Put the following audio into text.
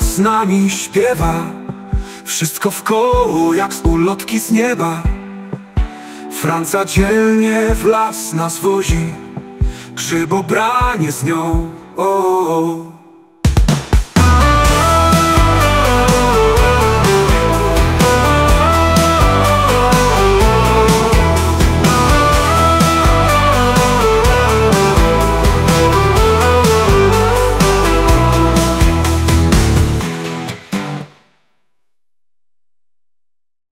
z nami śpiewa. Wszystko wkoło jak z ulotki z nieba. Franca dzielnie w las nas wozi, grzybobranie z nią.